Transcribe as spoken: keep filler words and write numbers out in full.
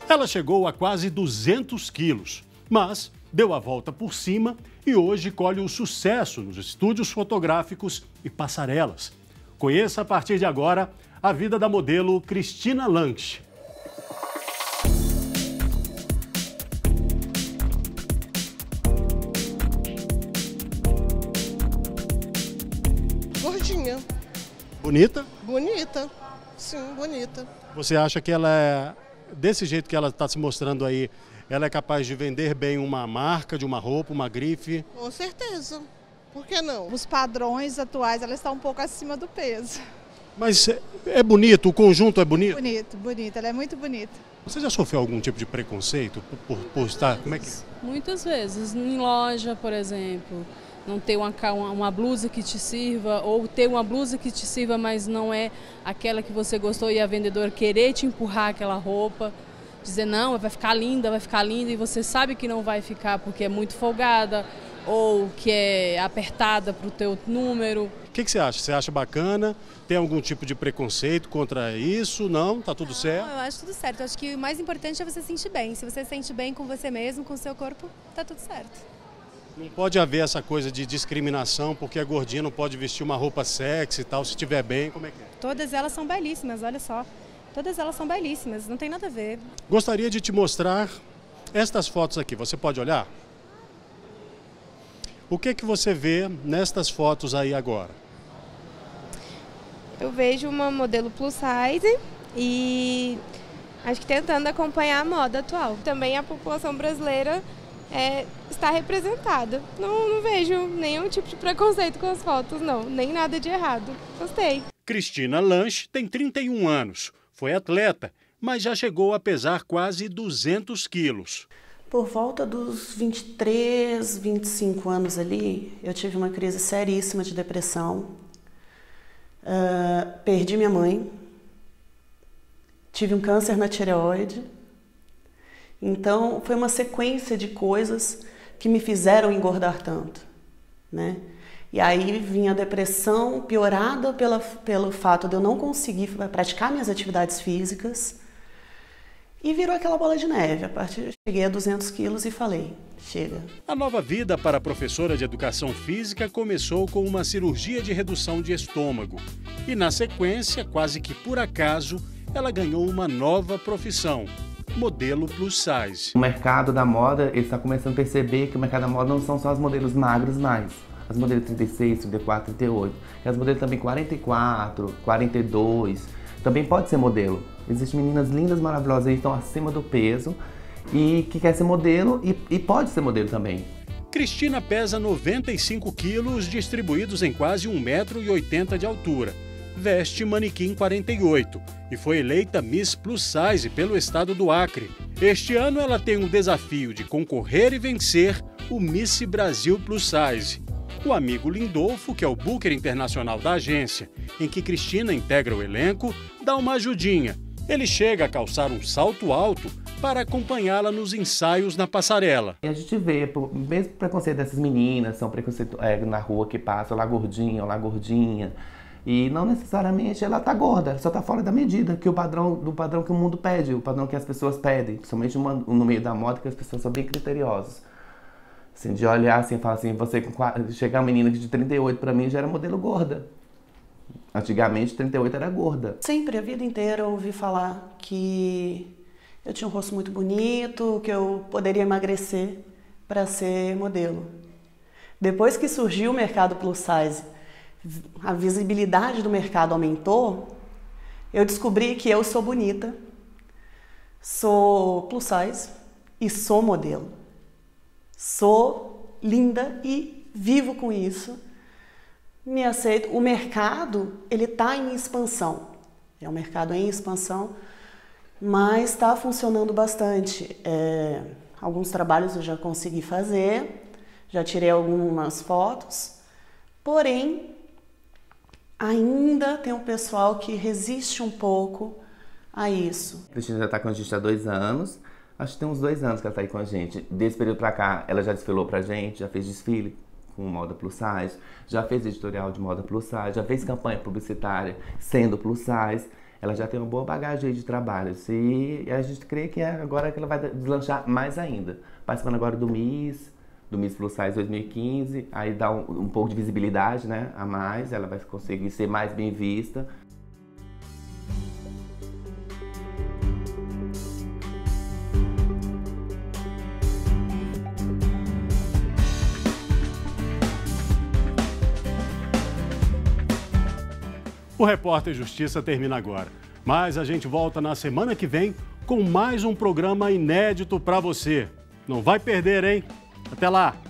Ela chegou a quase duzentos quilos, mas deu a volta por cima e hoje colhe o sucesso nos estúdios fotográficos e passarelas. Conheça a partir de agora a vida da modelo Cristina Lanche. Gordinha. Bonita? Bonita. Sim, bonita. Você acha que ela é, desse jeito que ela está se mostrando aí, ela é capaz de vender bem uma marca de uma roupa, uma grife? Com certeza. Por que não? Os padrões atuais, ela está um pouco acima do peso. Mas é, é bonito? O conjunto é bonito? Bonito, bonito. Ela é muito bonita. Você já sofreu algum tipo de preconceito por, por, por estar... Como é que... Muitas vezes. Em loja, por exemplo, não ter uma, uma blusa que te sirva, ou ter uma blusa que te sirva, mas não é aquela que você gostou, e a vendedora querer te empurrar aquela roupa, dizer não, vai ficar linda, vai ficar linda, e você sabe que não vai ficar porque é muito folgada, ou que é apertada para o teu número. O que, que você acha? Você acha bacana? Tem algum tipo de preconceito contra isso? Não? Tá tudo não, certo? Eu acho tudo certo. Eu acho que o mais importante é você se sentir bem. Se você se sente bem com você mesmo, com o seu corpo, tá tudo certo. Não pode haver essa coisa de discriminação porque a gordinha não pode vestir uma roupa sexy e tal, se estiver bem, como é que é? Todas elas são belíssimas, olha só. Todas elas são belíssimas, não tem nada a ver. Gostaria de te mostrar estas fotos aqui. Você pode olhar? O que que você vê nestas fotos aí agora? Eu vejo uma modelo plus size e acho que tentando acompanhar a moda atual. Também a população brasileira é, está representada. Não, não vejo nenhum tipo de preconceito com as fotos, não. Nem nada de errado. Gostei. Cristina Lanche tem trinta e um anos. Foi atleta, mas já chegou a pesar quase duzentos quilos. Por volta dos vinte e três, vinte e cinco anos ali, eu tive uma crise seríssima de depressão. Uh, perdi minha mãe, tive um câncer na tireoide. Então, foi uma sequência de coisas que me fizeram engordar tanto, né? E aí vinha a depressão piorada pela, pelo fato de eu não conseguir praticar minhas atividades físicas. E virou aquela bola de neve. A partir cheguei a duzentos quilos e falei, chega. A nova vida para a professora de educação física começou com uma cirurgia de redução de estômago. E na sequência, quase que por acaso, ela ganhou uma nova profissão, modelo plus size. O mercado da moda, ele está começando a perceber que o mercado da moda não são só os modelos magros mais. As modelos trinta e seis, trinta e quatro, trinta e oito. E as modelos também quarenta e quatro, quarenta e dois. Também pode ser modelo. Existem meninas lindas, maravilosas aí que estão acima do peso e que quer ser modelo e, e pode ser modelo também. Cristina pesa noventa e cinco quilos, distribuídos em quase um metro e oitenta de altura. Veste manequim quarenta e oito e foi eleita Miss Plus Size pelo estado do Acre. Este ano ela tem o desafio de concorrer e vencer o Miss Brasil Plus Size. O amigo Lindolfo, que é o booker internacional da agência, em que Cristina integra o elenco, dá uma ajudinha. Ele chega a calçar um salto alto para acompanhá-la nos ensaios na passarela. E a gente vê, mesmo preconceito dessas meninas, são preconceito é, na rua que passam, lá gordinha, lá gordinha. E não necessariamente ela tá gorda, ela só tá fora da medida, que o padrão, do padrão que o mundo pede, o padrão que as pessoas pedem, principalmente no meio da moda, que as pessoas são bem criteriosas. Assim, de olhar assim e falar assim, você com chegar uma menina de trinta e oito para mim já era modelo gorda. Antigamente trinta e oito era gorda. Sempre, a vida inteira, eu ouvi falar que eu tinha um rosto muito bonito, que eu poderia emagrecer para ser modelo. Depois que surgiu o mercado plus size, a visibilidade do mercado aumentou, eu descobri que eu sou bonita, sou plus size e sou modelo. Sou linda e vivo com isso. Me aceito. O mercado, ele está em expansão. É um mercado em expansão, mas está funcionando bastante. É, alguns trabalhos eu já consegui fazer, já tirei algumas fotos, porém, ainda tem um pessoal que resiste um pouco a isso. A Cristina já está com a gente há dois anos. Acho que tem uns dois anos que ela está aí com a gente. Desse período pra cá, ela já desfilou pra gente, já fez desfile com moda plus size, já fez editorial de moda plus size, já fez campanha publicitária sendo plus size. ela já tem uma boa bagagem aí de trabalho. E a gente crê que é agora que ela vai deslanchar mais ainda. Participando agora do Miss, do Miss Plus Size dois mil e quinze, aí dá um, um pouco de visibilidade, né, a mais, ela vai conseguir ser mais bem vista. O Repórter Justiça termina agora, mas a gente volta na semana que vem com mais um programa inédito para você. Não vai perder, hein? Até lá!